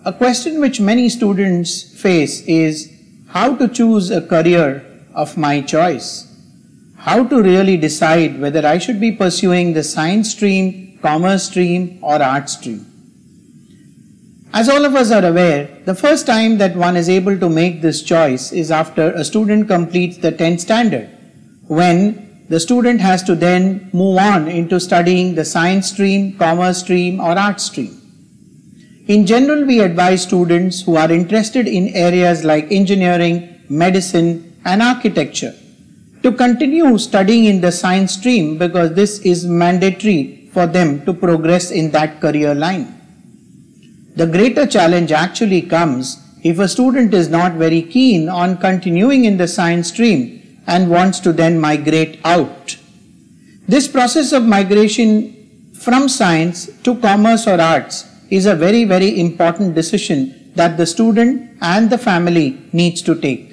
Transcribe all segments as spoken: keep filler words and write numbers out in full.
A question which many students face is how to choose a career of my choice. How to really decide whether I should be pursuing the science stream, commerce stream or art stream. As all of us are aware, the first time that one is able to make this choice is after a student completes the tenth standard, when the student has to then move on into studying the science stream, commerce stream or art stream. In general, we advise students who are interested in areas like engineering, medicine and architecture to continue studying in the science stream because this is mandatory for them to progress in that career line. The greater challenge actually comes if a student is not very keen on continuing in the science stream and wants to then migrate out. This process of migration from science to commerce or arts is a very, very important decision that the student and the family needs to take.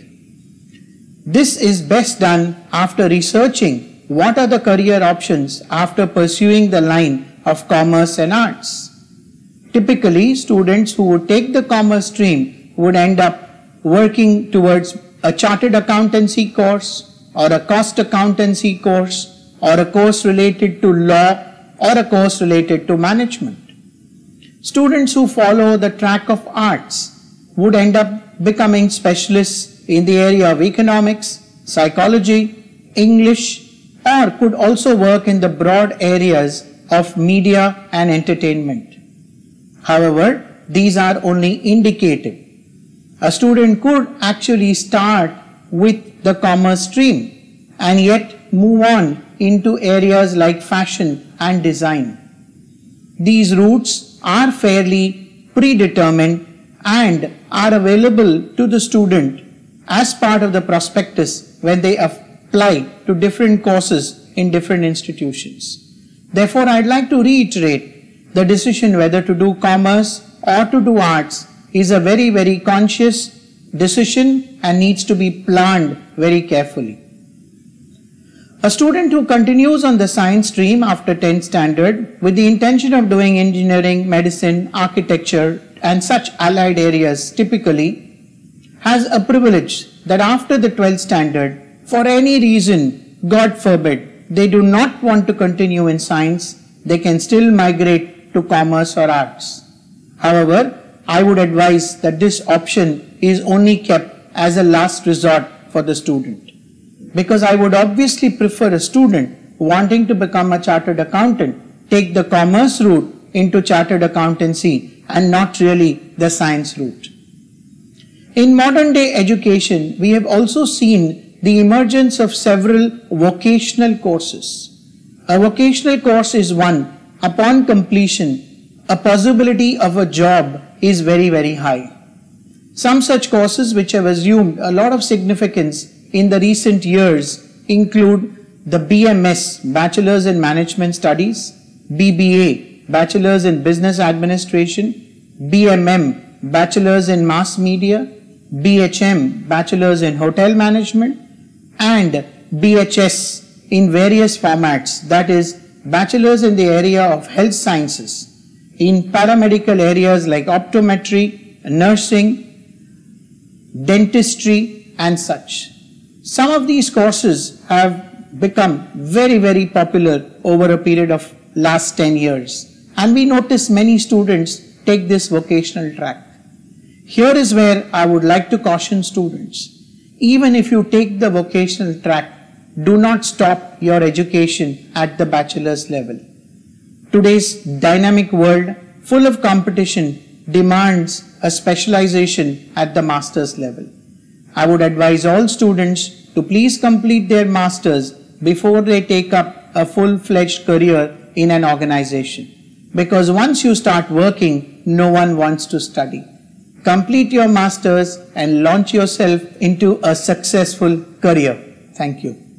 This is best done after researching what are the career options after pursuing the line of commerce and arts. Typically, students who would take the commerce stream would end up working towards a chartered accountancy course or a cost accountancy course or a course related to law or a course related to management. Students who follow the track of arts would end up becoming specialists in the area of economics, psychology, English, or could also work in the broad areas of media and entertainment. However, these are only indicative. A student could actually start with the commerce stream and yet move on into areas like fashion and design. These routes are fairly predetermined and are available to the student as part of the prospectus when they apply to different courses in different institutions. Therefore, I'd like to reiterate the decision whether to do commerce or to do arts is a very, very conscious decision and needs to be planned very carefully. A student who continues on the science stream after tenth standard with the intention of doing engineering, medicine, architecture and such allied areas typically has a privilege that after the twelfth standard, for any reason, God forbid, they do not want to continue in science, they can still migrate to commerce or arts. However, I would advise that this option is only kept as a last resort for the student. Because I would obviously prefer a student wanting to become a chartered accountant take the commerce route into chartered accountancy and not really the science route. In modern day education, we have also seen the emergence of several vocational courses. A vocational course is one upon completion, a possibility of a job is very, very high. Some such courses which have assumed a lot of significance in the recent years include the B M S, Bachelor's in Management Studies, B B A, Bachelor's in Business Administration, B M M, Bachelor's in Mass Media, B H M, Bachelor's in Hotel Management, and B H S in various formats, that is, Bachelor's in the area of Health Sciences, in paramedical areas like optometry, nursing, dentistry and such. Some of these courses have become very, very popular over a period of last ten years. And we notice many students take this vocational track. Here is where I would like to caution students. Even if you take the vocational track, do not stop your education at the bachelor's level. Today's dynamic world, full of competition, demands a specialization at the master's level. I would advise all students to please complete their masters before they take up a full-fledged career in an organization. Because once you start working, no one wants to study. Complete your masters and launch yourself into a successful career. Thank you.